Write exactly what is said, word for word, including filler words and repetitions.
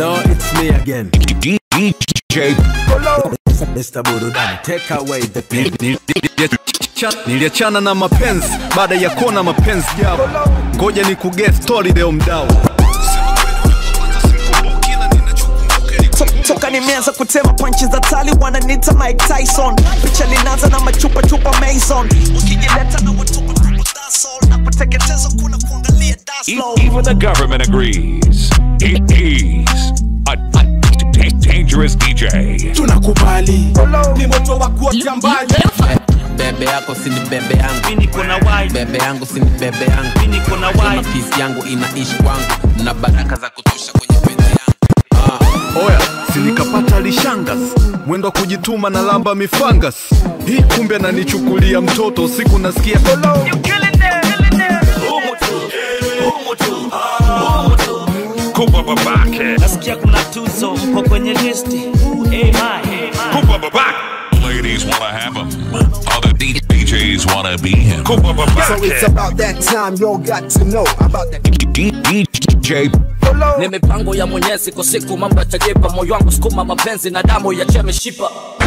Hello, it's me again. D J Mister Burudani, take away the pain. Niliachana na mapenzi baada ya kuona mapenzi yao. Ngoja ni kuget story leo mdao. Toka nimeanza kutema punches za tali wananiita Mike Tyson. Picha linaanza na machupa chupa Mason. Ukijileta na watupa tupa that's all. Na kuteketeza kuna kuangalia that's low. Even the government agrees. It is a, a dangerous D J. Tunakubali ni moto wa kuotea mbali. Bebe yako si ni bebe yangu. Mimi niko na wine. Bebe yangu si ni bebe yangu. Mimi niko na wine. Peace yangu inaishi kwangu. Na baraka za kutosha kwenye pete yangu. Ah. Oya, si nikapata lishangas. Mwendo kujituma na lamba mifangas. Hii kumbe ananichukulia mtoto. Siku nasikia hello. You killing them. Umutu. Umutu. Umutu. Kupa babake. Nasikia kuna tuzo mko kwenye listi. Hey my. Kupa babake. Ladies wanna have him. Other D Js wanna be him. Kupa babake. So it's about that time y'all got to know about that D J. Ni mipango ya Mwenyezi kwa siku mambo yatajipa, moyo wangu sukuma mapenzi na damu ya chemeshipa.